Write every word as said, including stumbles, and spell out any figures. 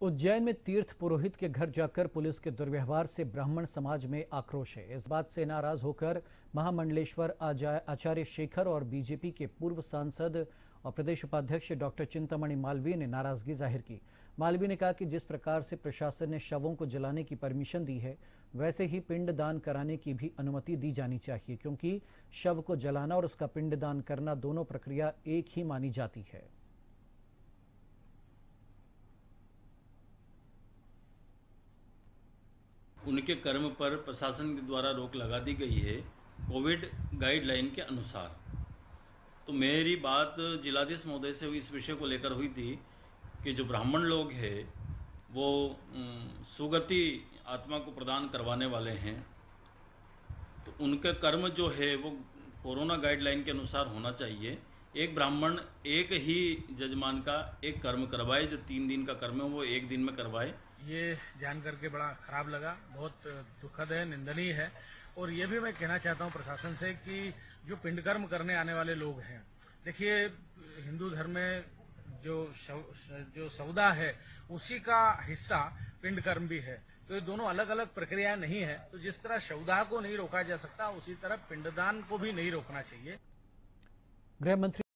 उज्जैन में तीर्थ पुरोहित के घर जाकर पुलिस के दुर्व्यवहार से ब्राह्मण समाज में आक्रोश है। इस बात से नाराज होकर महामंडलेश्वर आचार्य शेखर और बीजेपी के पूर्व सांसद और प्रदेश उपाध्यक्ष डॉक्टर चिंतामणि मालवीय ने नाराजगी जाहिर की। मालवीय ने कहा कि जिस प्रकार से प्रशासन ने शवों को जलाने की परमिशन दी है, वैसे ही पिंडदान कराने की भी अनुमति दी जानी चाहिए, क्योंकि शव को जलाना और उसका पिंडदान करना दोनों प्रक्रिया एक ही मानी जाती है। उनके कर्म पर प्रशासन के द्वारा रोक लगा दी गई है कोविड गाइडलाइन के अनुसार। तो मेरी बात जिलाधीश महोदय से इस विषय को लेकर हुई थी कि जो ब्राह्मण लोग हैं वो सुगति आत्मा को प्रदान करवाने वाले हैं, तो उनके कर्म जो है वो कोरोना गाइडलाइन के अनुसार होना चाहिए। एक ब्राह्मण एक ही जजमान का एक कर्म करवाए, जो तीन दिन का कर्म है वो एक दिन में करवाए। ये जान करके बड़ा खराब लगा, बहुत दुखद है, निंदनीय है। और ये भी मैं कहना चाहता हूँ प्रशासन से कि जो पिंड कर्म करने आने वाले लोग हैं, देखिए हिंदू धर्म में जो जो सौदा है उसी का हिस्सा पिंड कर्म भी है, तो ये दोनों अलग अलग प्रक्रियाएं नहीं है। तो जिस तरह सौदा को नहीं रोका जा सकता, उसी तरह पिंडदान को भी नहीं रोकना चाहिए। गृह मंत्री